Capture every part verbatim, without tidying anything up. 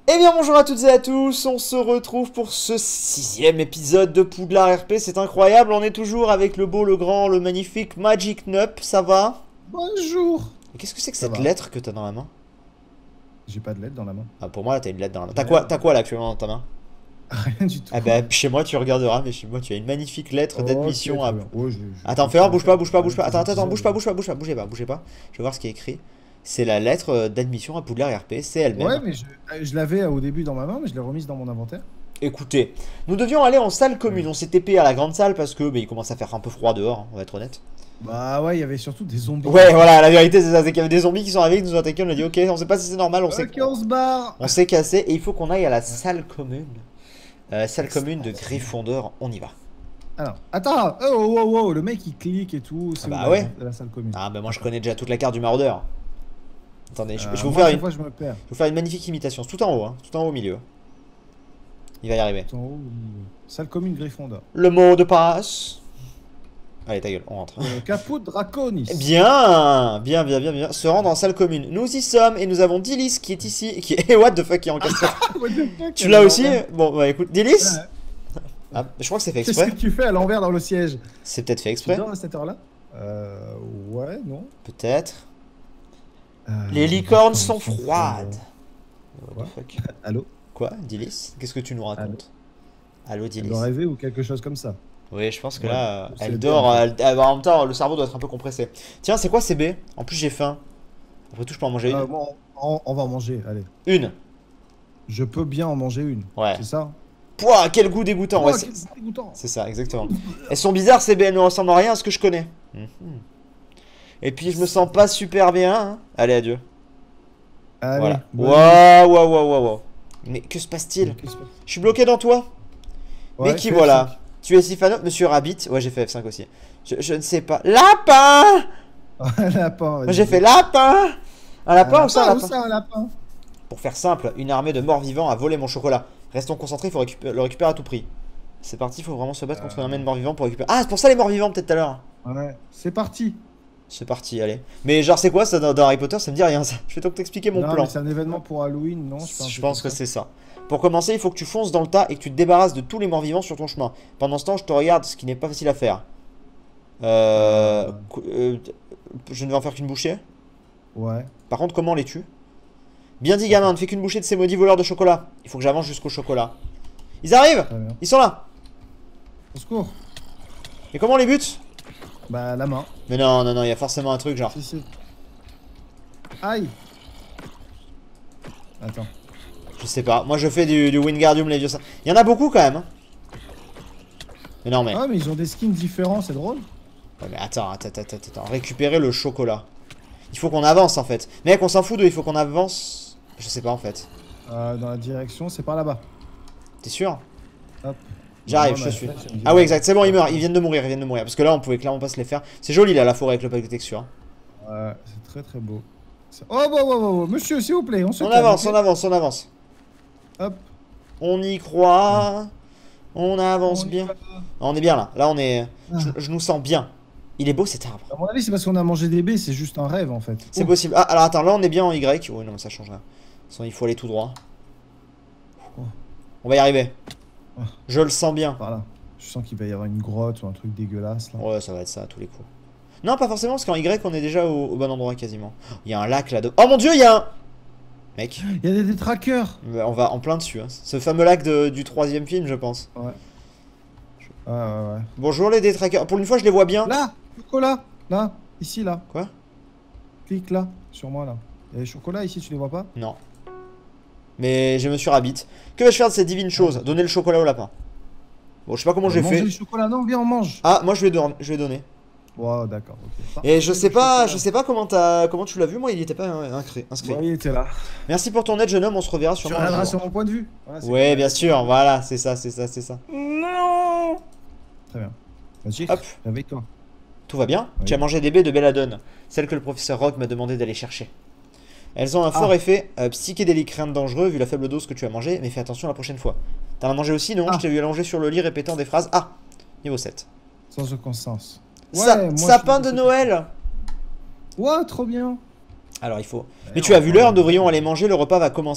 Eh bien bonjour à toutes et à tous, on se retrouve pour ce sixième épisode de Poudlard R P, c'est incroyable, on est toujours avec le beau, le grand, le magnifique Magic Nup, ça va? Bonjour. Qu'est-ce que c'est que Ça cette va. lettre que t'as dans la main? J'ai pas de lettre dans la main. Ah pour moi là t'as une lettre dans la main, t'as quoi, t'as quoi là actuellement dans ta main? Rien du tout. Ah bah chez moi tu regarderas, mais chez moi tu as une magnifique lettre d'admission à... Ok, oh, je- je- Attends je- fais voir, je- bouge pas, bouge pas, bouge pas, je- attends, attends, attends, je- bouge pas, bouge pas, bouge pas, bougez pas, bougez pas, je vais voir ce qui est écrit. C'est la lettre euh, d'admission à Poudlard R P, c'est elle-même. Ouais, mais je, je l'avais au début dans ma main, mais je l'ai remise dans mon inventaire. Écoutez, nous devions aller en salle commune, on s'est T P à la grande salle parce que bah, il commence à faire un peu froid dehors, hein, on va être honnête. Bah ouais, il y avait surtout des zombies. Ouais, voilà, la vérité c'est ça, c'est qu'il y avait des zombies qui sont arrivés, qui nous ont attaqués, on a dit ok, on sait pas si c'est normal, on s'est Ok, on se barre. on s'est cassé et il faut qu'on aille à la salle commune. Euh, salle commune de Gryffondor, on y va. Alors, attends, oh, oh, oh, oh, le mec il clique et tout. C'est Ah bah où, la- ouais. La, salle commune. Ah bah moi je connais déjà toute la carte du maraudeur. Attendez, je, Euh, je vais vous moi, faire à chaque une, fois, je me perds. je vais vous faire une magnifique imitation, c'est tout en haut, hein, tout en haut au milieu. Il va y arriver. Tout en haut, au milieu. Salle commune Gryffondor. Le mot de passe. Allez ta gueule, on rentre. Euh, Caput Draconis. Bien, bien, bien, bien, bien. Se rendre en salle commune. Nous y sommes et nous avons Dilis qui est ici, qui est... what the fuck, qui est encastré. What the fuck, Tu elle l'as est aussi? à l'envers. Bon, bah écoute, Dilis. Ouais. Ah, je crois que c'est fait Qu'est-ce exprès. que tu fais à l'envers dans le siège? C'est peut-être fait Tu exprès. dors à cette heure-là? Euh. Ouais, non. Peut-être. Euh, Les licornes sont froides. What Quoi the fuck? Allô? Quoi, Dilis? Qu'est-ce que tu nous racontes? Allô, Elle Dilis. doit rêver ou quelque chose comme ça. Oui, je pense que Ouais, là, c'est elle le dort. bien, en elle- elle- en même temps, le cerveau doit être un peu compressé. Tiens, c'est quoi C B? En plus, j'ai faim. Après tout, je peux en manger une. Euh, bon, on, on va en manger, allez. Une. Je peux bien en manger une. Ouais. C'est ça? Pouah, quel goût dégoûtant. Oh, Ouais, c'est- quel dégoûtant. C'est ça, exactement. Elles sont bizarres, ces B, elles ne ressemblent à rien à ce que je connais. Mhm. Et puis je me sens pas super bien. Hein. Allez, adieu. Allez, Voilà. bonne Waouh, waouh, waouh, waouh, waouh. Mais que se passe-t-il? nuit. Qu'est-ce que- Je suis bloqué dans toi. Ouais, Mais qui fais voilà? Tu es Sifano, Monsieur Rabbit. Ouais, j'ai fait F cinq aussi. Je, je ne sais pas. Lapin! Un lapin. Moi j'ai fait lapin! Un lapin ou ça, un lapin? lapin? Où ça, un lapin? Pour faire simple, une armée de morts vivants a volé mon chocolat. Restons concentrés, il faut récupérer- le récupérer à tout prix. C'est parti, il faut vraiment se battre contre une armée de morts vivants pour récupérer. Ah, c'est pour ça les morts vivants peut-être tout à l'heure. Ouais, c'est parti. C'est parti, allez. Mais genre c'est quoi ça dans, dans Harry Potter? Ça me dit rien ça. Je vais donc t'expliquer mon non, plan. mais c'est un événement pour Halloween, non? Je pense que c'est ça. Pour commencer, il faut que tu fonces dans le tas et que tu te débarrasses de tous les morts vivants sur ton chemin. Pendant ce temps, je te regarde, ce qui n'est pas facile à faire. Euh... qu- euh, Je ne vais en faire qu'une bouchée. Ouais. Par contre, comment on les tue? Bien dit, gamin, ne fais qu'une bouchée de ces maudits voleurs de chocolat. Il faut que j'avance jusqu'au chocolat. Ils arrivent! Très bien. Ils sont là! Au secours. Et comment on les bute? Bah, la main. Mais non, non, non, il y a forcément un truc genre. Si, si. Aïe. Attends. Je sais pas. Moi, je fais du, du Wingardium Leviosa. Il y en a beaucoup quand même. hein. Mais non, mais. Ah, mais ils ont des skins différents, c'est drôle. Ouais, mais attends, attends, attends, attends. Récupérer le chocolat. Il faut qu'on avance en fait. Mec, on s'en fout de il faut qu'on avance. Je sais pas en fait. Euh, dans la direction, c'est par là-bas. T'es sûr? Hop. J'arrive, Non, je mais te suis. là, ça me dit Ah ouais, rien. exact. C'est bon, ils meurent. Ils viennent de mourir. Ils viennent de mourir. Parce que là, on pouvait clairement pas se les faire. C'est joli là, la forêt avec le pack de texture. hein. Ouais, c'est très très beau. Ça- Oh, bah, bah, bah, bah, monsieur, s'il vous plaît, on se On calme, avance, ok on avance, on avance. Hop. On y croit. On avance On y bien. va. Ah, on est bien là. Là, on est. Ah. Je, je nous sens bien. Il est beau cet arbre. À mon avis, c'est parce qu'on a mangé des baies, c'est juste un rêve en fait. C'est Oh. possible. Ah, alors attends, là, on est bien en Y. Oui, non, mais ça change rien. De toute façon, il faut aller tout droit. Oh. On va y arriver. Oh. Je le sens bien. Par là. Je sens qu'il va y avoir une grotte ou un truc dégueulasse là. Ouais, ça va être ça à tous les coups. Non, pas forcément, parce qu'en Y, on est déjà au, au bon endroit quasiment. Il y a un lac là-dedans. Oh mon dieu, il y a un. Mec, Il y a des détraqueurs. on va en plein dessus. Hein. Ce fameux lac de- du troisième film, je pense. Ouais. Ouais, ouais, ouais. Bonjour les détraqueurs. Pour une fois, je les vois bien. Là, chocolat. Là, ici, là. Quoi? Clique là, sur moi là. Il y a des chocolats ici, tu les vois pas? Non. Mais je me suis rabbit. Que vais-je faire de cette divine chose? Donner le chocolat au lapin. Bon, je sais pas comment j'ai Manger fait. le chocolat, non, viens, on mange. Ah, moi je vais, don- je vais donner. Ouais, d'accord, ok. Et je Parfait, sais le pas, chocolat. je sais pas comment t'as, comment tu l'as vu. Moi, il était pas euh, inscrit. inscrit. Ouais, il était là. Merci pour ton aide, jeune homme. On se reverra Tu sûrement. un regarderas jour. sur mon point de vue. Voilà, c'est Ouais, cool. bien sûr. Voilà, c'est ça, c'est ça, c'est ça. Non. Très bien. Vas-y, Hop. réveille-toi. Tout va bien? Oui. Tu as mangé des baies de belladone, celles que le professeur Rogue m'a demandé d'aller chercher. Elles ont un fort Ah. effet euh, psychédélique, rien de dangereux vu la faible dose que tu as mangé, mais fais attention la prochaine fois. T'en as mangé aussi, non? Ah. Je t'ai vu allonger sur le lit répétant des phrases. Ah! Niveau sept. Sans aucun sens. Sa- moi, je sapin suis- de Noël! Ouais, trop bien. Alors il faut. Mais Ouais, tu as on vu va- l'heure, nous devrions aller manger, le repas va commencer.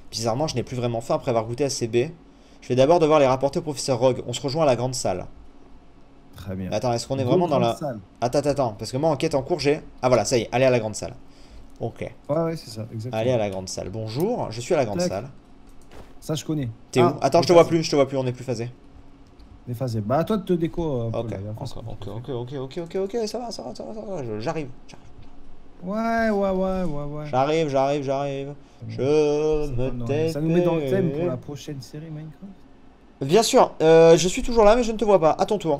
Bizarrement, je n'ai plus vraiment faim après avoir goûté à ces baies. Je vais d'abord devoir les rapporter au professeur Rogue. On se rejoint à la grande salle. Très bien. Attends, est-ce qu'on est Go vraiment dans grande la... salle. Attends, attends, attends. Parce que moi, enquête en cours, j'ai... Ah voilà, ça y est, allez à la grande salle. Ok. Ouais, ouais, c'est ça, exactement. Allez à la grande salle. Bonjour, je suis à la grande Tac. salle. Ça, je connais. T'es Ah, où? Attends, je te déphasé. vois plus, je te vois plus, on est plus phasé. Déphasé. Bah, à toi de te déco. Un Ok, peu, là, la façon ok, dont ok, tu ok, ok, ok, ok, ok, ça va, ça va, ça va, ça va, je- j'arrive, j'arrive, fais. Ouais, ouais, ouais, ouais, ouais. j'arrive, j'arrive, j'arrive. Je Ça, me donne- ouais. Ça nous met dans le thème pour la tais. prochaine série Minecraft. Bien sûr, euh, je suis toujours là, mais je ne te vois pas. À ton tour.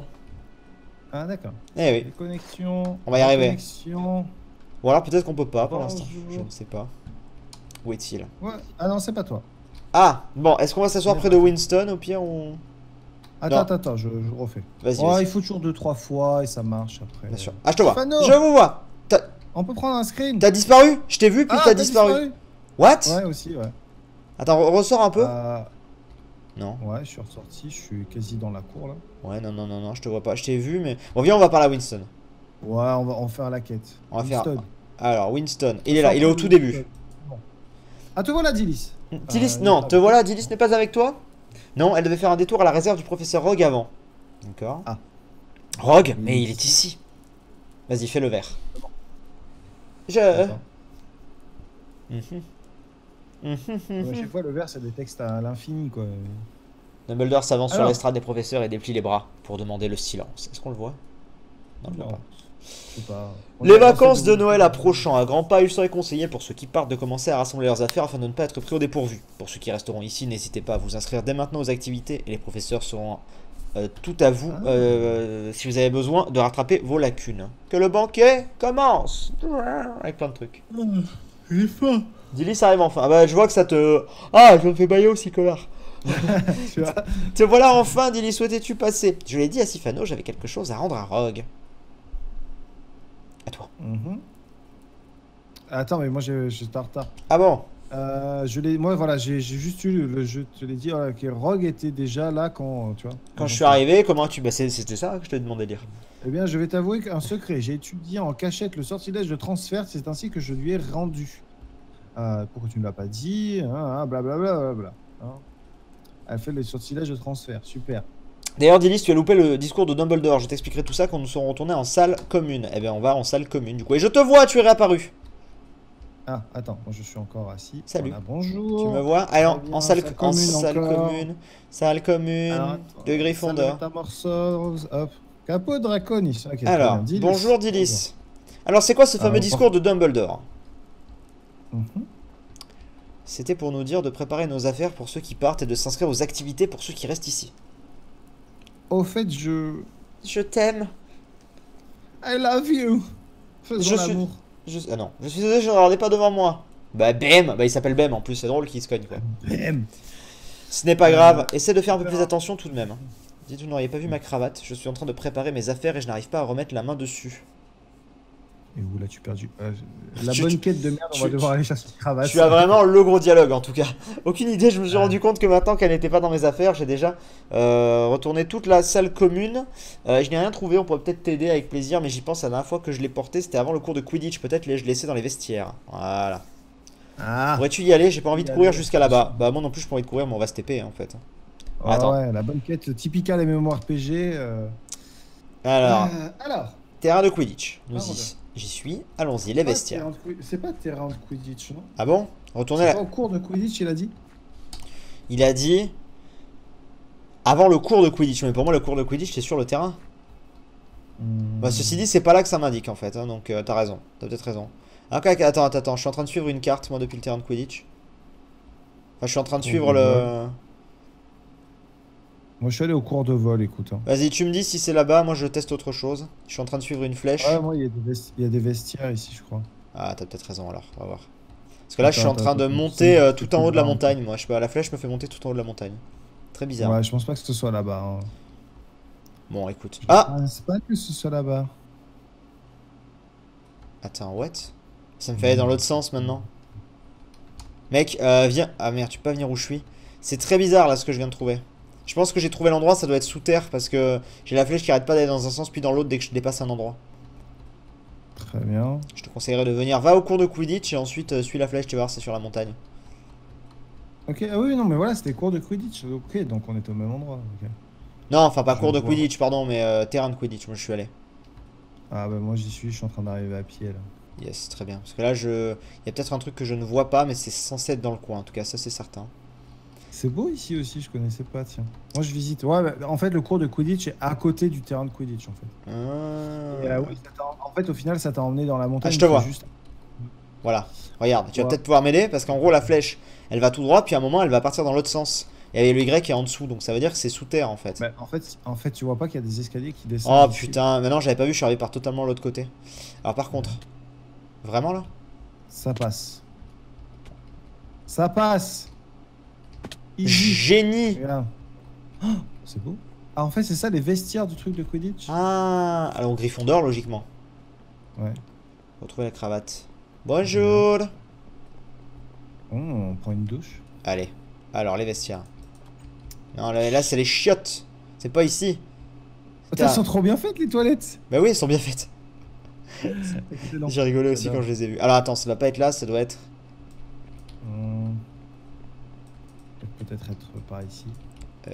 Ah, d'accord. Eh oui. Les connexions. On va y arriver. Connexion. Ou alors peut-être qu'on peut pas pour l'instant. Bonjour. Je ne sais pas. Où est-il? Ouais. Ah non, c'est pas toi. Ah, bon, est-ce qu'on va s'asseoir On est près pas de toi. Winston au pire ou... Attends, Non. attends, attends, je, je refais. Vas-y, Oh, vas-y. il faut toujours deux, trois fois et ça marche après. Bien sûr. Ah, je te vois. Fano. Je vous vois. T'as On peut prendre un screen. t'as disparu? Je t'ai vu, puis Ah, t'as t'as disparu. What? Ouais, aussi, ouais. Attends, re- ressors un peu. Euh, Non. ouais, je suis ressorti, je suis quasi dans la cour là. Ouais, non, non, non, non, je te vois pas. Je t'ai vu, mais... Bon, viens, on va parler à Winston. Ouais, on va en faire la quête. On va faire... Winston. Alors, Winston, il est là, il est au tout début. Bon. Ah, te voilà, Dilis. Dilis, Euh, non, il- te voilà, Dilis n'est pas avec toi? Non, elle devait faire un détour à la réserve du professeur Rogue avant. D'accord. Ah. Rogue, Il mais est il est ici. Vas-y, fais le vert. Je... Attends. Mhm. Mhm, Ouais, mhm. chaque fois, le vert, c'est des textes à l'infini, quoi. Dumbledore s'avance sur Alors. l'estrade des professeurs et déplie les bras pour demander le silence. Est-ce qu'on le voit? Non, je le vois Non, pas. je sais pas. On Les a vacances lancé de Noël approchant, à grands pas, il serait conseillé pour ceux qui partent de commencer à rassembler leurs affaires afin de ne pas être pris au dépourvu. Pour ceux qui resteront ici, n'hésitez pas à vous inscrire dès maintenant aux activités et les professeurs seront euh, tout à vous Ah. euh, si vous avez besoin de rattraper vos lacunes. Que le banquet commence avec plein de trucs. J'ai faim. Dilly, ça arrive enfin. Ah bah, je vois que ça te... Ah, je me fais bailler aussi, connard. Tu vois. Te voilà enfin, Dilly, souhaitais-tu passer? Je l'ai dit à Sifano, j'avais quelque chose à rendre à Rogue. À toi. Mhm. Attends, mais moi, j'ai- j'étais en retard. Ah bon? Euh, je l'ai, moi, voilà, j'ai j'ai juste eu le, le jeu. Je te l'ai dit, voilà, que Rogue était déjà là quand, tu vois. Quand je suis arrivé, comment tu... Bah, c'est- c'était ça que je te demandais de lire. Eh bien, je vais t'avouer un secret. J'ai étudié en cachette le sortilège de transfert. C'est ainsi que je lui ai rendu. Euh, pourquoi tu ne l'as pas dit, hein, hein, blablabla, blablabla, hein. Elle fait le sortilège de transfert. Super. D'ailleurs, Dilly, tu as loupé le discours de Dumbledore. Je t'expliquerai tout ça quand nous serons retournés en salle commune. Eh bien, on va en salle commune, du coup. Et je te vois, tu es réapparu. Ah, attends, moi je suis encore assis. Salut. Voilà, bonjour. Tu me vois? Allez, en, Très bien, en salle, salle en commune salle encore. commune. Salle commune Alors, attends, de salle de Gryffondor. métamorphose, hop. Capot Draconis. Ok, très Alors, bien. Dilis. bonjour Dillis. Alors, c'est quoi ce fameux Alors, discours de Dumbledore? Mhm. C'était pour nous dire de préparer nos affaires pour ceux qui partent et de s'inscrire aux activités pour ceux qui restent ici. Au fait, je. Je t'aime. I love you. Faisons Je suis- l'amour. Je... Ah non, je suis désolé, je ne regardais pas devant moi. Bah, Bem. Bah, il s'appelle Bem en plus, c'est drôle qu'il se cogne quoi. Bam. Ce n'est pas Euh, grave, essaie de faire un peu on plus verra. attention tout de même. Dites, vous n'auriez pas vu ma cravate? Je suis en train de préparer mes affaires et je n'arrive pas à remettre la main dessus. Et où l'as-tu perdu? Euh, La Tu- bonne tu- quête de merde, on tu- va devoir aller chercher une cravate. Tu as vraiment le gros dialogue en tout cas. Aucune idée, je me suis Ah. rendu compte que maintenant qu'elle n'était pas dans mes affaires, j'ai déjà euh, retourné toute la salle commune. Euh, je n'ai rien trouvé, on pourrait peut-être t'aider avec plaisir, mais j'y pense la dernière fois que je l'ai porté, c'était avant le cours de Quidditch. Peut-être l'ai-je laissé dans les vestiaires. Voilà. Ah. Pourrais-tu y aller? J'ai pas envie de Y courir aller. jusqu'à là-bas. Bah, moi non plus, je pas envie de courir, mais on va se T P en fait. Ah Attends. ouais, la bonne quête typique à les mémoires R P G. euh. Alors, Euh, alors. terrain de Quidditch. Nous Ah, y, voilà. j'y suis. Allons-y, les Pas vestiaires. terrain de Qui- C'est pas terrain de Quidditch, non? Ah bon? Retournez C'est là. pas au cours de Quidditch, il a dit? Il a dit avant le cours de Quidditch, mais pour moi le cours de Quidditch c'est sur le terrain. Hmm. Bah, ceci dit, c'est pas là que ça m'indique en fait, hein, donc euh, t'as raison, t'as peut-être raison. Ah, ok, ok, attends, attends, attends, je suis en train de suivre une carte moi depuis le terrain de Quidditch. Enfin, je suis en train de Cours suivre de le. Moi, je suis allé au cours de vol, écoute. hein. Vas-y, tu me dis si c'est là-bas, moi je teste autre chose. Je suis en train de suivre une flèche. Ouais, moi, il y, a des vesti- il y a des vestiaires ici, je crois. Ah, t'as peut-être raison alors, on va voir. Parce que là, je suis en Attends, train de attends, monter c'est- euh, c'est tout en haut de la plus montagne, moi. Je sais pas, la flèche me fait monter tout en haut de la montagne. Très bizarre. Ouais, je pense pas que ce soit là-bas. hein. Bon, écoute. Ah! C'est pas que ce soit là-bas. Attends, what? Ça me fait aller dans l'autre sens maintenant. Mec, euh, viens. Ah merde, tu peux pas venir où je suis. C'est très bizarre là ce que je viens de trouver. Je pense que j'ai trouvé l'endroit, ça doit être sous terre parce que j'ai la flèche qui arrête pas d'aller dans un sens puis dans l'autre dès que je dépasse un endroit. Très bien. Je te conseillerais de venir. Va au cours de Quidditch et ensuite euh, suis la flèche, tu vas voir, c'est sur la montagne. Ok, ah oui, non, mais voilà, c'était cours de Quidditch. Ok, donc on est au même endroit. Ok. Non, enfin pas Je cours de vois. Quidditch, pardon, mais euh, terrain de Quidditch, moi je suis allé. Ah bah moi j'y suis, je suis en train d'arriver à pied là. Yes, très bien. Parce que là, je... il y a peut-être un truc que je ne vois pas, mais c'est censé être dans le coin, en tout cas, ça c'est certain. C'est beau ici aussi, je connaissais pas, tiens. Moi je visite. Ouais, bah, en fait le cours de Quidditch est à côté du terrain de Quidditch en fait. Et euh, Ah. oui, ça t'a- en fait au final ça t'a emmené dans la Ah, je montagne te qui est vois. juste. Voilà. Regarde, tu vas Ouais. peut-être pouvoir m'aider, parce qu'en gros, la flèche, elle va tout droit, puis à un moment, elle va partir dans l'autre sens. Et le Y est en dessous, donc ça veut dire que c'est sous terre, en fait. Bah, en fait, en fait, tu vois pas qu'il y a des escaliers qui descendent Oh d'ici. putain, maintenant j'avais pas vu, je suis arrivé par totalement l'autre côté. Alors par contre, vraiment là? Ça passe. Ça passe. Easy. Génie! Regarde. Oh, c'est beau. Ah, en fait, c'est ça les vestiaires du truc de Quidditch? Ah, alors Gryffondor, logiquement. Ouais. Retrouver la cravate. Bonjour! Oh, on prend une douche. Allez, alors les vestiaires. Non, là, là, c'est les chiottes. C'est pas ici. Attends, elles sont trop bien faites les toilettes. Bah oui, elles sont bien faites. Excellent. J'ai rigolé aussi J'adore. quand je les ai vues. Alors attends, ça doit pas être là, ça doit être. Hum. Peut-être être par ici. Euh...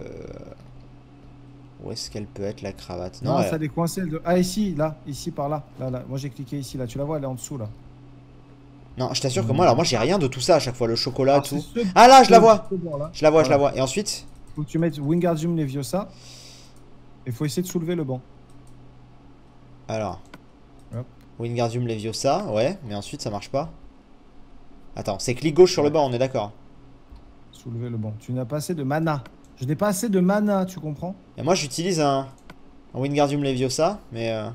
Où est-ce qu'elle peut être la cravate? Non, Non, ça elle- est coincé. elle de- Ah, ici, là, ici, par là. Là, là. Moi, j'ai cliqué ici, là. Tu la vois, elle est en dessous, là. non, je t'assure que moi, alors moi j'ai rien de tout ça à chaque fois, le chocolat, Alors, tout. c'est ce- Ah là, je la ce vois! petit bord-là. Je la vois, je la Voilà. vois. Et ensuite? Faut que tu mettes Wingardium Leviosa. Il faut essayer de soulever le banc. Alors. Hop. Wingardium Leviosa, ouais, mais ensuite ça marche pas. Attends, c'est clic gauche sur le Ouais. banc, on est d'accord. Soulever le banc. Tu n'as pas assez de mana. Je n'ai pas assez de mana, tu comprends? Et moi j'utilise un... un Wingardium Leviosa, mais... euh,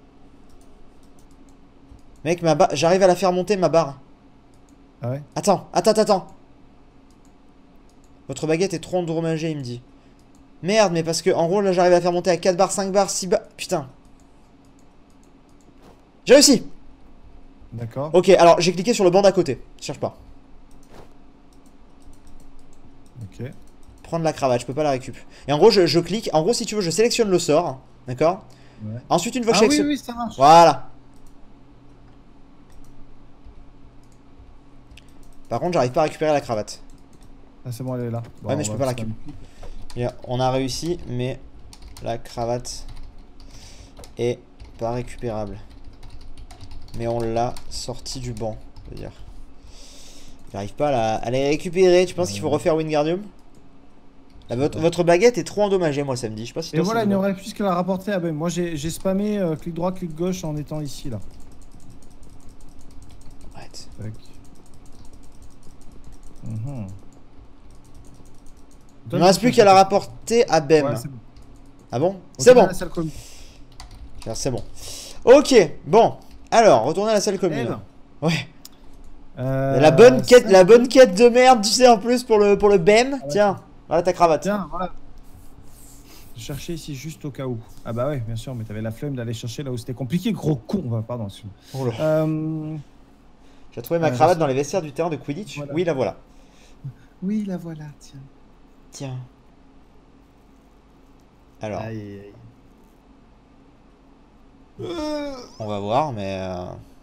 Mec, ma barre... j'arrive à la faire monter, ma barre. Ah ouais? Attends, attends, attends. Votre baguette est trop endommagée, il me dit. Merde, mais parce que en gros là j'arrive à faire monter à quatre barres, cinq barres, six barres... Putain. J'ai réussi. D'accord. Ok, alors j'ai cliqué sur le banc d'à côté. Cherche pas. Ok. Prendre la cravate, je peux pas la récup. Et en gros, je, je clique. En gros, si tu veux, je sélectionne le sort. D'accord. Ouais. Ensuite, une fois que Ah je oui, sélectionne. oui, ça marche. Voilà. Par contre, j'arrive pas à récupérer la cravate. Ah, c'est bon, elle est là. Bon, Ouais, mais on je va peux pas la se faire récupérer. Et on a réussi, mais la cravate est pas récupérable. Mais on l'a sortie du banc, je veux dire. J'arrive pas à la, à la récupérer. Tu penses qu'il faut refaire Wingardium? La- votre, votre baguette est trop endommagée, moi, samedi. Je sais pas si Et toi, voilà, c'est il n'y bon. aurait plus qu'à la rapporter à Ben. Moi, j'ai j'ai spammé euh, clic droit, clic gauche en étant ici, là. Arrête. Tac. Mhm. Il ne reste plus qu'à la rapporter à Bem. Ouais, c'est bon. Ah bon? Retourne C'est à bon. la salle commune. Tiens, c'est bon. Ok, bon. Alors, retournez à la salle commune. Eh ben. Ouais. Euh, La bonne quête, salle- la bonne quête de merde, tu sais, en plus pour le pour le B E M. Ah ouais. Tiens, voilà ta cravate. Tiens, voilà. Je cherchais ici juste au cas où. Ah bah ouais, bien sûr, mais t'avais la flemme d'aller chercher là où c'était compliqué, gros con. Enfin, pardon, excuse-moi. Oh là. Euh... J'ai trouvé ma Euh, cravate je- dans les vestiaires du terrain de Quidditch. Voilà. Oui, la voilà. Oui, la voilà, tiens. Tiens. Alors, Aïe, aïe, aïe. on va voir, mais euh,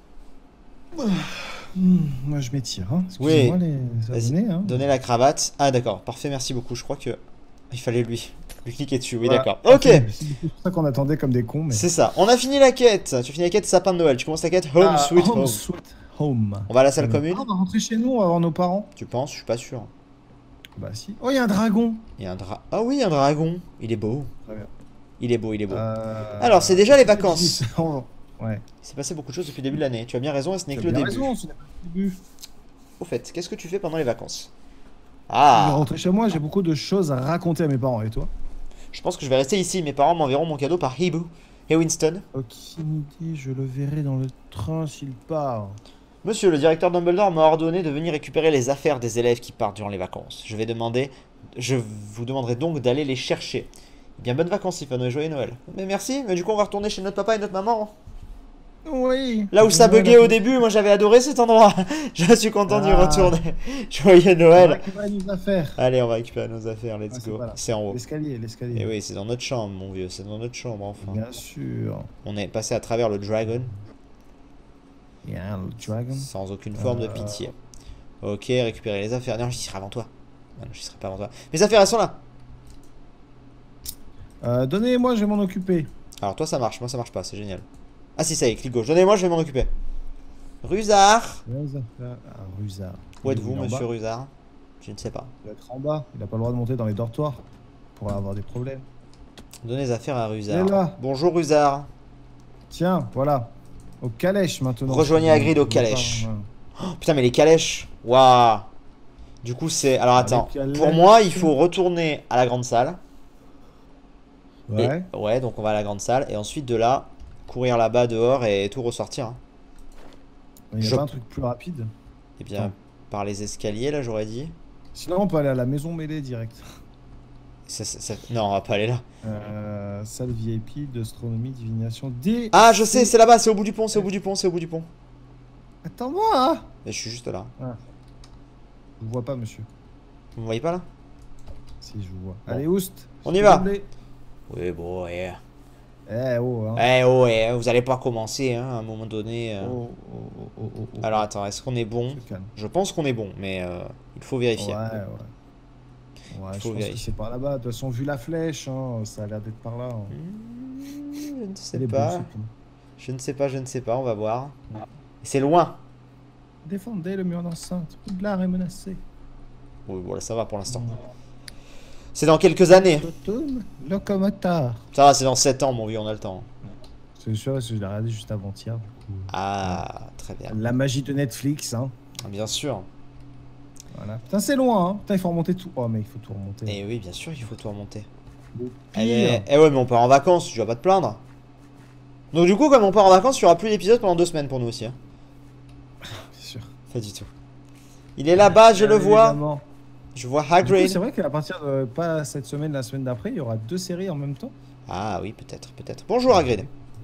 Hmm, moi je m'étire, hein. Oui. Excusez-moi les Vas-y, abonnés, hein. donnez la cravate. Ah d'accord, parfait, merci beaucoup. Je crois que il fallait lui lui cliquer dessus. Oui, Voilà. d'accord. Ok. C'est pour ça qu'on attendait comme des cons, mais... C'est ça. On a fini la quête. Tu finis la quête sapin de Noël. Tu commences la quête Home Ah, Sweet home, Home. sweet home. On va à la salle Très bien. commune. Ah, on va rentrer chez nous, on va voir nos parents. Tu penses? Je suis pas sûr. Bah si. Oh, il y a un dragon. Il y a un dra... Ah oui, un dragon. Il est beau. Très bien. Il est beau, il est beau. Euh... Alors, c'est déjà les vacances. Ouais. Il s'est passé beaucoup de choses depuis le début de l'année. Tu as bien raison et ce n'est Tu que as le bien début. raison, ce n'est pas le début. Au fait, qu'est-ce que tu fais pendant les vacances? Je vais Ah, rentrer chez moi, j'ai beaucoup de choses à raconter à mes parents. Et toi? je pense que je vais rester ici. Mes parents m'enverront mon cadeau par Hibou et Winston. Aucune idée, je le verrai dans le train s'il part. Monsieur, le directeur Dumbledore m'a ordonné de venir récupérer les affaires des élèves qui partent durant les vacances. Je vais demander... Je vous demanderai donc d'aller les chercher. Eh bien, bonnes vacances, Stéphano, et joyeux Noël. Mais merci, mais du coup, on va retourner chez notre papa et notre maman. Oui. Là où ça Noël buguait à au tous. début, moi j'avais adoré cet endroit. Je suis content d'y Ah. retourner. Joyeux On va Noël. récupérer nos affaires. Allez, on va récupérer nos affaires, let's Ah, c'est go. pas là. C'est en haut. L'escalier, l'escalier. Et oui, c'est dans notre chambre, mon vieux, c'est dans notre chambre, enfin. Bien sûr. On est passé à travers le dragon, Il y a un dragon. sans aucune forme de Euh. pitié. Ok, récupérer les affaires. Non, j'y serai avant toi. Non, j'y serai pas avant toi. Mes affaires, elles sont là. Euh, Donnez-moi, je vais m'en occuper. Alors toi, ça marche. Moi, ça marche pas. C'est génial. Ah si, ça y est, clic gauche. Donnez-moi, je vais m'en occuper. Rusard. Les affaires. Ah, Rusard. Où Il est êtes-vous, en monsieur bas. Rusard? Je ne sais pas. Il doit être en bas. Il a pas le droit de monter dans les dortoirs. Il pourrait avoir des problèmes. Donnez les affaires à Rusard. Il est là. Bonjour Rusard. Tiens, voilà. Au calèche maintenant. Rejoignez Hagrid au calèche. Oh, putain, mais les calèches. Waouh. Du coup, c'est... Alors, attends. calèches. Pour moi, il faut retourner à la grande salle. Ouais. Et- ouais, donc on va à la grande salle. Et ensuite, de là, courir là-bas, dehors et tout ressortir. hein. Il n'y a Je- pas un truc plus rapide. Eh bien, Attends. par les escaliers, là, j'aurais dit. Sinon, on peut aller à la maison mêlée direct. Ça- ça- ça- Non, on va pas aller là. Euh, salle V I P d'astronomie, divination, D. Ah, je sais, c'est là-bas, c'est au bout du pont, c'est au bout du pont, c'est au bout du pont. Attends-moi, hein. Mais je suis juste là. Je vous vois pas, monsieur. Vous me voyez pas là? Si, je vous vois. Bon. Allez, Oust. On s'il y va. vous plaît. Oui, bon, ouais. Eh, oh, hein. Eh, oh, ouais, vous allez pas commencer, hein, à un moment donné. euh. Oh, oh, oh, oh, oh, oh. Alors, attends, est-ce qu'on est bon? Se calme. Je pense qu'on est bon, mais euh, il faut vérifier. Ouais, ouais. Ouais, je Faut pense que vérifier. c'est par là-bas. De toute façon, vu la flèche, hein, ça a l'air d'être par là. hein. Hmm, Je ne sais Elle est pas. bonne, cette pine. Je ne sais pas, je ne sais pas, on va voir. C'est loin. Défendez le mur d'enceinte. Poudlard est menacé. Oui, voilà, ça va pour l'instant. C'est dans quelques années. Totum, locomoteur. Ça va, c'est dans sept ans, mon vieux, on a le temps. C'est sûr, parce que je l'ai regardé juste avant-hier. du coup. Ah, très bien. La magie de Netflix, hein. Ah, bien sûr. Voilà. Putain, c'est loin, hein. Putain, il faut remonter tout. Oh, mais il faut tout remonter. Et oui, bien sûr, il faut tout remonter. Le Eh, pire. eh ouais, mais on part en vacances, tu vas pas te plaindre. Donc, du coup, comme on part en vacances, il y aura plus d'épisodes pendant deux semaines pour nous aussi. Hein. C'est sûr. Pas du tout. Il est là-bas, je le Bien vois. évidemment. Je vois Du coup, Hagrid. c'est vrai qu'à partir de pas cette semaine, la semaine d'après, il y aura deux séries en même temps. Ah oui, peut-être, peut-être. Bonjour Hagrid.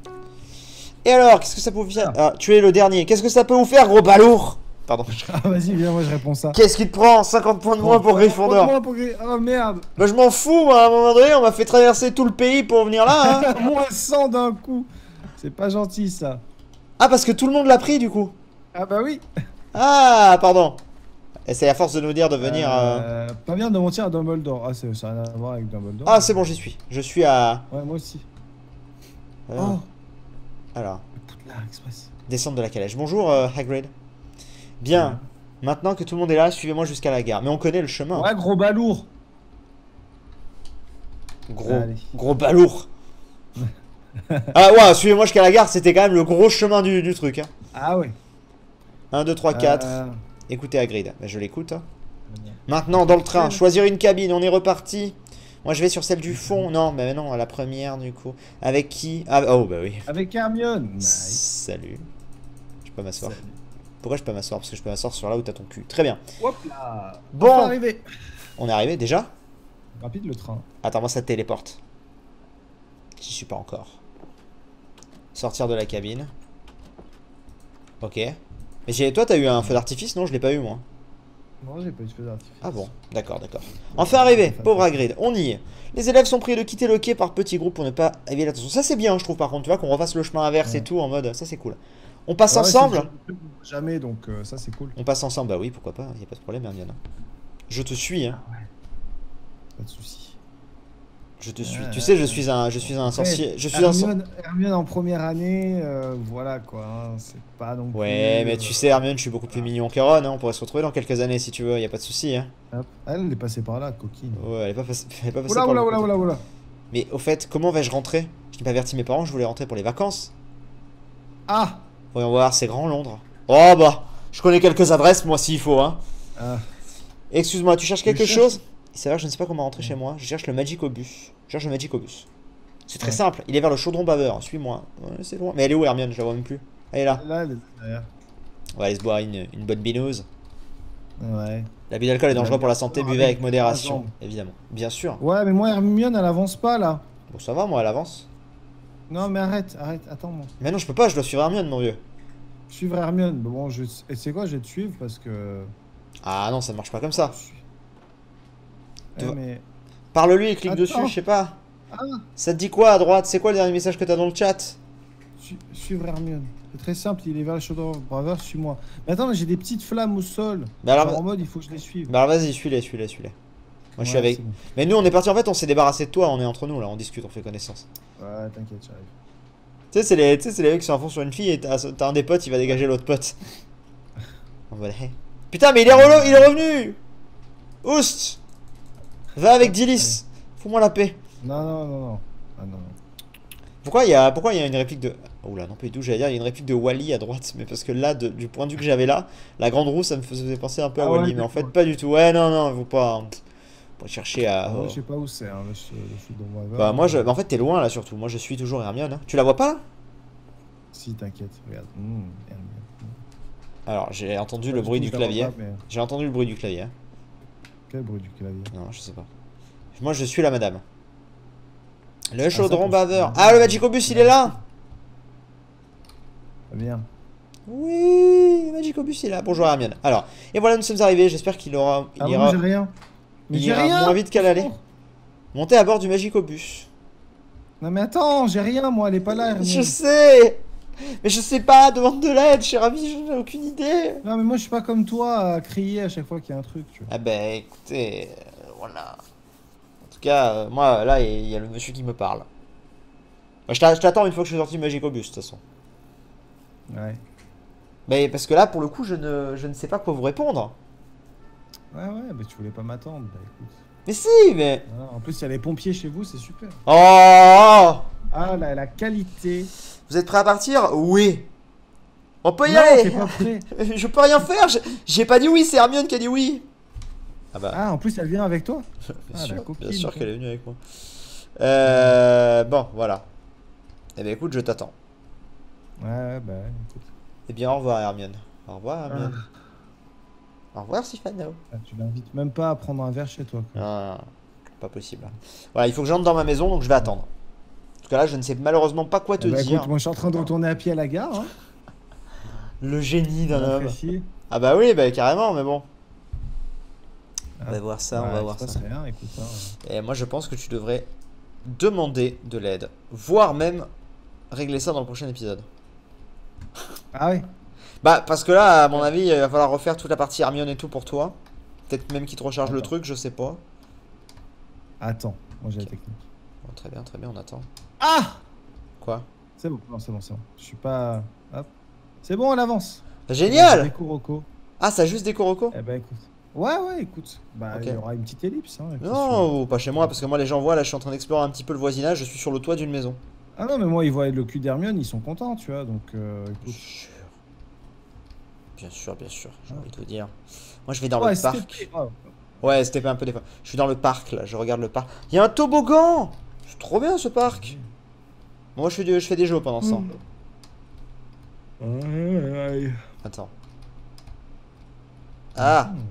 Et alors, qu'est-ce que ça peut vous faire? Ah, tu es le dernier. Qu'est-ce que ça peut vous faire, gros balourd? Pardon. Ah, vas-y, viens, moi je réponds ça. Qu'est-ce qui te prend? cinquante points de moins pour Gryffondor. Moins pour Gry- Oh merde. Bah, je m'en fous, moi, à un moment donné, on m'a fait traverser tout le pays pour venir là. Hein. Moins cent d'un coup. C'est pas gentil ça. Ah, parce que tout le monde l'a pris, du coup. Ah bah oui. Ah, pardon. Et c'est à force de nous dire de venir. euh, Euh, Pas bien de mentir à Dumbledore. Ah, c'est- ça n'a rien à voir avec Dumbledore. Ah, c'est bon, j'y suis. Je suis à. Ouais, moi aussi. Euh, Oh, Alors, le Poudlard Express. descente de la calèche. Bonjour, euh, Hagrid. Bien. Maintenant que tout le monde est là, suivez-moi jusqu'à la gare. Mais on connaît le chemin. Ouais, gros balourd. Gros, Allez. gros balourd. Ah ouais, suivez-moi jusqu'à la gare, c'était quand même le gros chemin du, du truc. Hein. Ah ouais. un, deux, trois, quatre. Euh, Écoutez Hagrid. Bah, je l'écoute. Hein. Maintenant, dans le train, choisir une cabine, on est reparti. Moi, je vais sur celle du fond. Non, mais non, à la première, du coup. Avec qui? Ah, oh, bah oui. Avec Hermione. Nice. Salut. Je peux m'asseoir. Salut. Pourquoi je peux m'asseoir? Parce que je peux m'asseoir sur là où t'as ton cul. Très bien. Hop là. Bon. On peut arriver. On est arrivé déjà? Rapide le train. Attends, moi, ça te téléporte. J'y suis pas encore. Sortir de la cabine. Ok. Mais j'ai- toi, t'as eu un feu d'artifice? Non, je l'ai pas eu, moi. Non, j'ai pas eu de feu d'artifice. Ah bon, d'accord, d'accord. Enfin arrivé, pauvre Hagrid, on y est. Les élèves sont priés de quitter le quai par petits groupes pour ne pas éveiller l'attention. Ça c'est bien, je trouve, par contre, tu vois, qu'on refasse le chemin inverse Ouais. et tout en mode, ça c'est cool. On passe Ouais, ensemble? c'est- Jamais, donc euh, ça c'est cool. On passe ensemble, bah oui, pourquoi pas, y a pas de problème, Hermione. Je te suis, hein. Pas de soucis. Je te suis. Ouais, Tu sais, je ouais. suis un, je suis un sorcier. Je suis un. sor- Hermione, Hermione en première année, euh, voilà quoi. hein, c'est pas non plus. Ouais, mais euh, tu sais, Hermione, je suis beaucoup plus mignon que Ron, hein. On pourrait se retrouver dans quelques années si tu veux, y a pas de souci, hein. hop. Elle est passée par là, coquine. Ouais, elle est pas passée. Elle est pas passée Oula, par le oula, oula, côté. oula, oula. Mais au fait, comment vais-je rentrer? Je n'ai pas averti mes parents, je voulais rentrer pour les vacances. Ah, Voyons voir, c'est grand Londres. Oh bah, je connais quelques adresses, moi, s'il faut, hein. ah. Excuse-moi, tu cherches quelque Je cherche- chose? Il s'avère que je ne sais pas comment rentrer chez moi. Je cherche le Magicobus. Je cherche le Magicobus. C'est très Ouais. simple, il est vers le chaudron baveur. Suis-moi. Ouais, c'est loin. Mais elle est où, Hermione? Je la vois même plus. Elle est là. Là, elle est derrière. On va aller se boire une, une bonne binouse. Ouais. L'abus d'alcool est dangereux pour la santé, buvez avec modération. Avec- Évidemment. Bien sûr. Ouais, mais moi, Hermione, elle avance pas là. Bon, ça va, moi, elle avance. Non, mais arrête, arrête, attends-moi. Mais non, je peux pas, je dois suivre Hermione, mon vieux. Suivre Hermione. Bon, bon, je... et c'est quoi, je vais te suivre parce que. Ah non, ça ne marche pas comme ça. Je suis- Tu Ouais, vas- mais. Parle-lui et clique Attends. dessus, je sais pas. Ah, Ça te dit quoi à droite? C'est quoi le dernier message que t'as dans le chat? su- suivre Hermione. C'est très simple, il est vers le Shadow Braver, suis-moi. Mais attends, mais j'ai des petites flammes au sol. Mais alors, Genre en mode, il faut que je les suive. bah alors vas-y, suis-les, suis-les, suis-les. Moi je suis Ouais, avec. c'est bon. Mais nous on est parti en fait, on s'est débarrassé de toi, on est entre nous là, on discute, on fait connaissance. Ouais, t'inquiète, j'arrive. Tu sais, c'est les, tu sais, c'est les mecs qui sont à fond sur une fille et t'as t'as un des potes, il va dégager l'autre pote. Voilà. Putain, mais il est, relo- il est revenu. Oust. Va avec Dilis. Fous-moi la paix. Non, non, non, non. Ah non, non. Pourquoi il y a, pourquoi il y a une réplique de... Oula, non pas du tout, j'allais dire, il y a une réplique de Wally à droite, mais parce que là, de- du point de vue que j'avais là, la grande roue, ça me faisait penser un peu à Ah ouais, Wally, mais en fait, d'accord. pas du tout. Ouais, non, non, faut pas, faut pas chercher à... Ah ouais, je sais pas où c'est, hein, le, le Shadow Braver. Bah moi, je... bah, en fait, t'es loin là surtout, moi je suis toujours Hermione. Hein. Tu la vois pas là? Si, t'inquiète, regarde. Mmh, Hermione. Alors, j'ai entendu Ouais, le du bruit coup, du je la vois clavier. pas, mais- J'ai entendu le bruit du clavier. hein. Quel bruit du clavier? Non, je sais pas. Moi, je suis la madame. Le ça, chaudron pour- baveur. Ah, le Magicobus, il est là. Viens. Oui, le Magicobus, il est là. Bonjour Hermione. Alors, et voilà, nous sommes arrivés. J'espère qu'il aura... Il Ah bon, ira... j'ai rien. Mais il j'ai ira rien. moins vite qu'à l'aller. Montez à bord du Magicobus. Non mais attends, j'ai rien moi, elle est pas là, Hermione. Je sais. Mais je sais pas, demande de l'aide, cher ami, je n'ai aucune idée. Non mais moi je suis pas comme toi à crier à chaque fois qu'il y a un truc, tu vois. Ah ben, écoutez, euh, voilà. En tout cas, euh, moi, là, il y a le monsieur qui me parle. Bah, je t'a- je t'attends une fois que je suis sorti du Magicobus, de toute façon. Ouais. Mais parce que là, pour le coup, je ne, je ne sais pas quoi vous répondre. Ouais ouais, mais tu voulais pas m'attendre, bah écoute. Mais si, mais... Ah, en plus il y a les pompiers chez vous, c'est super. Oh! Ah la, la qualité. Vous êtes prêts à partir? Oui. On peut y Non, aller. t'es pas prêt. Je peux rien faire, je- j'ai pas dit oui, c'est Hermione qui a dit oui. Ah bah, Ah en plus elle vient avec toi. bien ah, la sûr, copine, bien sûr quoi. qu'elle est venue avec moi. Euh, bon, voilà. Eh bien écoute, je t'attends. Ouais ouais bah écoute. Eh bien au revoir Hermione. Au revoir Hermione. Ah, Au revoir Sifano. ah, tu l'invites même pas à prendre un verre chez toi. Quoi. Non, pas possible. Voilà, il faut que j'entre dans ma maison, donc je vais attendre. Parce que là, je ne sais malheureusement pas quoi te Eh bah, dire. écoute, moi je suis en train de retourner à pied à la gare. Hein. Le génie d'un homme. Apprécie. Ah bah oui, bah carrément, mais bon. On Ah. va voir ça, on Ouais, va il voir se ça. passe rien, écoute. Hein. Et moi, je pense que tu devrais demander de l'aide, voire même régler ça dans le prochain épisode. Ah ouais. Bah, parce que là, à mon avis, il va falloir refaire toute la partie Hermione et tout pour toi. Peut-être même qu'il te recharge le Attends. truc, je sais pas. Attends, moi j'ai la technique. Bon, très bien, très bien, on attend. Ah Quoi? C'est bon, non, c'est bon, c'est bon. Je suis pas. Hop. C'est bon, on avance. Génial! Des Kuroko. Ah, ça a juste des Kuroko? Eh ben écoute. Ouais, ouais, écoute. Bah, Ok. il y aura une petite ellipse. Hein, qu'est-ce que tu veux. Non, pas chez moi, parce que moi, les gens voient, là, je suis en train d'explorer un petit peu le voisinage, je suis sur le toit d'une maison. Ah non, mais moi, ils voient le cul d'Hermione, ils sont contents, tu vois. Donc, euh, écoute. Bien sûr, bien sûr, j'ai envie de vous dire. Moi, je vais dans Ouais, le c'était parc. grave. Ouais, c'était pas un peu des fois. Je suis dans le parc, là, je regarde le parc. Il y a un toboggan! C'est trop bien, ce parc! Moi, je fais, du- je fais des jeux pendant ce temps. Ouais, ouais. Attends. Ah! Hmm.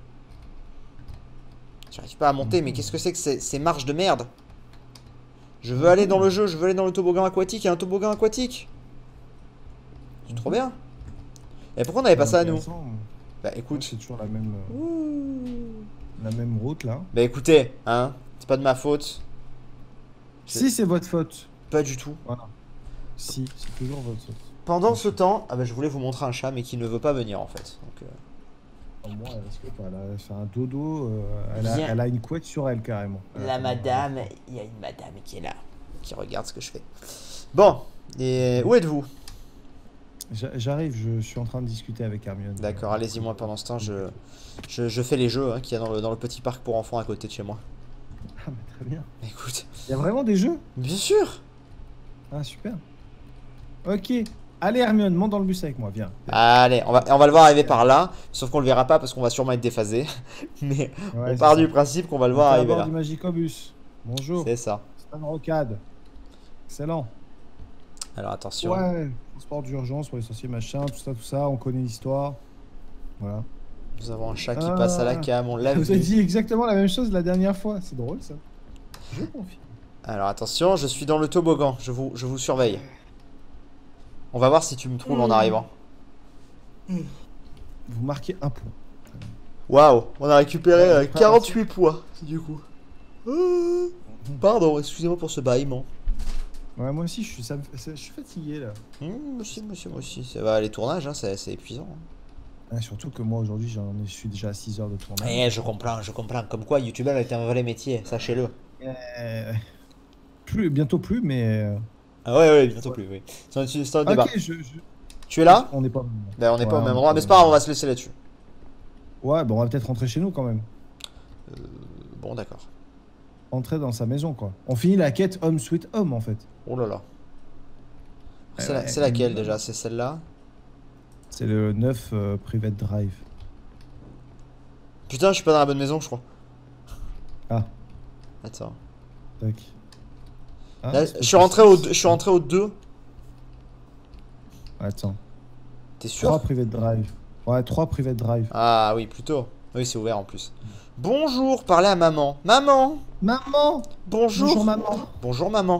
J'arrive pas à monter, mais qu'est-ce que c'est que ces, ces marches de merde? Je veux aller dans le jeu, je veux aller dans le toboggan aquatique. Il y a un toboggan aquatique. C'est trop bien. Et pourquoi on n'avait pas ça à nous? Intéressant. Bah Écoute, écoute. c'est toujours la même, euh, Ouh. la même route là. Bah écoutez, hein, c'est pas de ma faute. C'est- Si, c'est votre faute. Pas du tout. Voilà. Si, c'est toujours votre faute. Pendant ce temps, ah bah je voulais vous montrer un chat, mais qui ne veut pas venir en fait. Donc, euh, Au moins, elle risque pas. Elle a fait un dodo. euh, elle, a, Viens. elle a une couette sur elle carrément. La madame, il y a une madame qui est là, qui regarde ce que je fais. Bon, et où êtes-vous? J'a- J'arrive, je suis en train de discuter avec Hermione. D'accord, allez-y, moi pendant ce temps, je, je, je fais les jeux hein, qu'il y a dans le, dans le petit parc pour enfants à côté de chez moi. Ah, mais très bien. Écoute, Il y a vraiment des jeux? bien sûr. Ah, super. Ok. Allez, Hermione, monte dans le bus avec moi, viens. Allez, on va, on va le voir arriver par là, sauf qu'on le verra pas parce qu'on va sûrement être déphasé. Mais Ouais, on c'est part ça. du principe qu'on va le On voir est à arriver bord là. du Magicobus. Bonjour. C'est ça. Stan Rocade. Excellent. Alors attention. Ouais, transport d'urgence pour les sorciers, machin, tout ça, tout ça, on connaît l'histoire. Voilà. Nous avons un chat qui Ah. passe à la cam, on l'a Vous avez vu. dit exactement la même chose la dernière fois, c'est drôle ça. Je confie. Alors attention, je suis dans le toboggan, je vous, je vous surveille. On va voir si tu me trouves en arrivant. Vous marquez un point. Waouh, on a récupéré euh, Ouais, pas quarante-huit points, du coup. Euh, Pardon, excusez-moi pour ce bâillement. Ouais, moi aussi, je suis, ça me fait- je suis fatigué là. Hum, monsieur, monsieur, moi aussi. Ça va, les tournages, hein, c'est c'est épuisant. Ouais, surtout que moi aujourd'hui, j'en ai- je suis déjà à six heures de tournage. Eh, je comprends, je comprends. Comme quoi, youtubeur est un vrai métier, sachez-le. Euh, plus, bientôt plus, mais. euh, Ah ouais, ouais, bientôt ouais. plus, oui. C'est un, c'est un Ok, débat. je, je- Tu es là? on n'est pas au même Ben, on endroit. n'est pas au Ouais, même on est endroit, pas mais au c'est même pas grave, on endroit. va se laisser là-dessus. Ouais, bon, on va peut-être rentrer chez nous quand même. Euh, bon, d'accord. Rentrer dans sa maison, quoi. On finit la quête Home Sweet Home en fait. Oh là là. C'est Ouais, la- ouais, c'est laquelle une- déjà? C'est celle-là? C'est le neuf euh, Private Drive. Putain, je suis pas dans la bonne maison, je crois. Ah, Attends. tac. Ah, Là, c'est je suis pas rentré au, possible. je suis rentré au deux. Attends. T'es trois sûr? Private Drive. Ouais, trois Private Drive. Ah oui, plutôt. Oui, c'est ouvert en plus. Bonjour, parlez à maman. Maman! Maman! Bonjour! Bonjour maman! Bonjour, maman.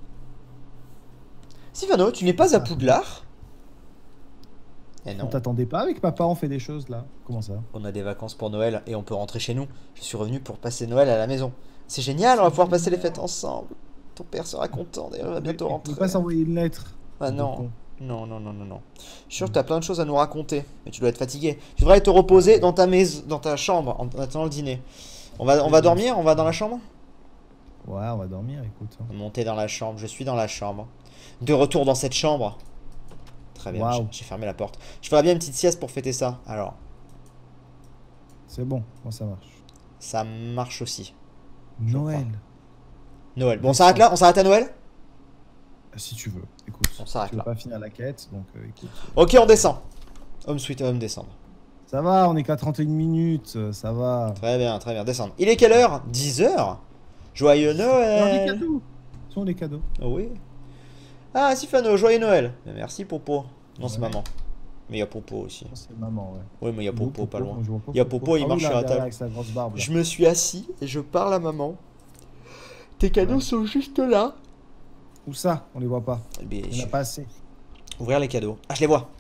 Sylvano, tu n'es pas à Poudlard? Eh On non. t'attendait pas avec papa, on fait des choses là. Comment ça? On a des vacances pour Noël et on peut rentrer chez nous. Je suis revenu pour passer Noël à la maison. C'est génial, on va pouvoir passer les fêtes ensemble. Ton père sera content, d'ailleurs, il va bientôt On rentrer. peut pas s'envoyer une lettre. Ah de non. con. Non, non, non, non, non. Je suis sûr que t'as plein de choses à nous raconter, mais tu dois être fatigué. Tu devrais te reposer dans ta maison, dans ta chambre, en attendant le dîner. On va, on va dormir? On va dans la chambre? Ouais, on va dormir, écoute. Monter dans la chambre, je suis dans la chambre. De retour dans cette chambre. Très bien, Waouh. j'ai fermé la porte. Je ferais bien une petite sieste pour fêter ça. Alors, C'est bon, moi ça marche. ça marche aussi. Noël. Noël. Bon, on s'arrête là? On s'arrête à Noël? Si tu veux, écoute. On s'arrête Tu veux là. pas finir la quête, donc euh, écoute. Ok, on descend. Home sweet home, descendre. Ça va, on est qu'à trente et une minutes, euh, ça va. Très bien, très bien, descendre. Il est quelle heure? dix heures? Joyeux On a des Noël! cadeaux. Ce sont les cadeaux. Oh oui. Ah, Sifano, joyeux Noël. Merci Popo. Non, c'est Ouais. maman. Mais il y a Popo aussi. C'est maman, ouais. Oui, mais il y a Où, Popo, pas loin. Moi, je vois pas Il y a Popo, il Ah oui, marche là, sur la derrière, table. avec sa grosse barbe. là. Je me suis assis et je parle à maman. Tes cadeaux Ouais. sont juste là. Où ça? On les voit pas. Eh bien, On je- n'a pas assez. Ouvrir les cadeaux. Ah, je les vois.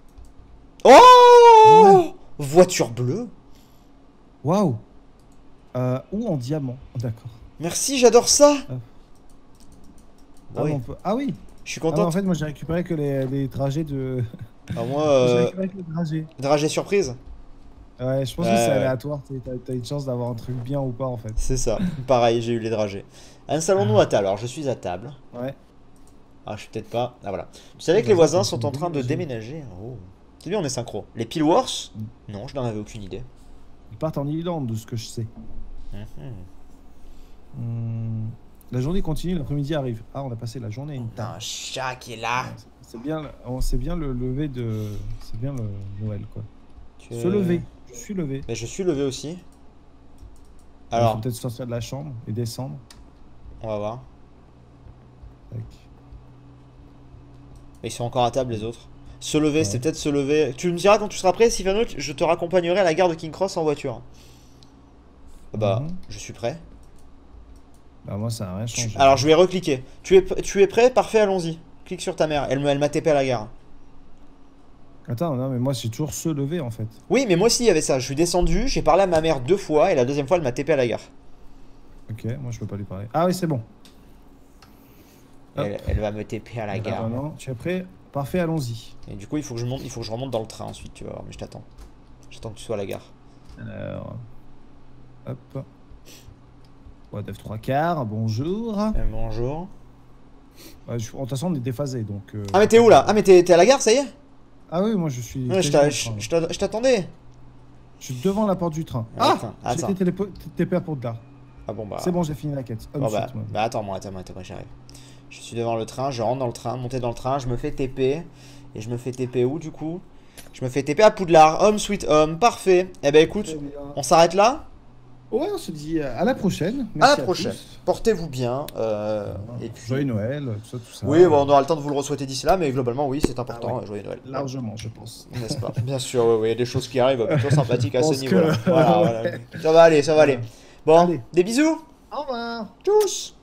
Oh Ouais. Voiture bleue. Waouh. Euh, ou en diamant. D'accord. Merci, j'adore ça. Ah, Oui, mais on peut- ah oui. je suis Ah, mais content. en fait, moi j'ai récupéré que les, les trajets de. Ah, moi, J'ai euh, récupéré que les trajets. dragée surprise. Ouais, je pense Ouais, que c'est ouais. aléatoire. t'sais, T'as t'as une chance d'avoir un truc bien ou pas en fait. C'est ça. Pareil, j'ai eu les dragées. Installons-nous à table. Alors, je suis à table. Ouais. Ah, je suis peut-être pas. Ah, voilà. Vous savez que Les les voisins voisins sont sont en train de déménagés. déménager. Oh. C'est bien, on est synchro. Les Pillwars? Mm. Non, je n'en avais aucune idée. Ils partent en Irlande de ce que je sais. Mhm. Hmm, La journée continue, l'après-midi arrive. Ah, on a passé la journée à une table. Un chat qui est là. C'est bien, on- c'est bien le lever de. C'est bien le Noël quoi. Tu Se es- lever. Je suis levé. Mais je suis levé aussi. Il Alors, faut peut-être sortir de la chambre et descendre. on va voir. Tac. Mais ils sont encore à table, les autres. Se lever, Ouais. c'est peut-être se lever. Tu me diras quand tu seras prêt, Sylvano, je te raccompagnerai à la gare de King Cross en voiture. Ah bah, Mhm. je suis prêt. Bah moi ça n'a rien Tu- changé. Alors, je vais recliquer. Tu es, tu es prêt? Parfait, allons-y. Clique sur ta mère. Elle, me- elle m'a T P à la gare. Attends, non mais moi c'est toujours se lever en fait. Oui, mais moi aussi, il y avait ça. Je suis descendu, j'ai parlé à ma mère deux fois, et la deuxième fois, elle m'a T P à la gare. Ok, moi je peux pas lui parler. Ah oui c'est bon. Et Hop. Elle, elle va me T P à la Ah, gare. non, non, tu es prêt? Parfait, allons-y. Et du coup, il faut que je monte, il faut que je remonte dans le train ensuite, tu vas voir. Mais je t'attends. J'attends que tu sois à la gare. Alors. Hop. Ouais, neuf trois quarts, bonjour. Euh, bonjour. Ouais, je- De toute façon on est déphasé donc. euh, Ah, mais t'es où là? Ah, mais t'es t'es à la gare, ça y est? Ah oui, moi je suis. Ouais, je quasiment t'a- au je train. je t'a- je t'attendais. Je suis devant la porte du train. Ah, Ah, attends, attends. j'étais télépo- T P à Port-de-Gare. Ah bon, bah. C'est bon, j'ai fini la quête. Home Bon, bah, sweet, moi. bah attends, moi, attends, moi, attends, moi, j'arrive. Je suis devant le train, je rentre dans le train, monter dans le train, je me fais T P. Et je me fais T P où du coup? Je me fais T P à Poudlard, Home Sweet Home, parfait. Eh ben écoute, Très bien. on s'arrête là? Ouais, on se dit à la prochaine. À Merci la prochaine. tous. Portez-vous bien. euh, et puis... Joyeux Noël, tout ça, tout ça. Oui, bon, on aura le temps de vous le re-souhaiter d'ici là, mais globalement, oui, c'est important. Ah ouais. Joyeux Noël. Largement, je pense. N'est-ce pas? Bien sûr, oui, oui, il y a des choses qui arrivent plutôt sympathiques à Je ce pense que- niveau-là. Voilà, voilà. Ça va aller, ça va aller. Bon, Allez. des bisous, Au revoir. tous.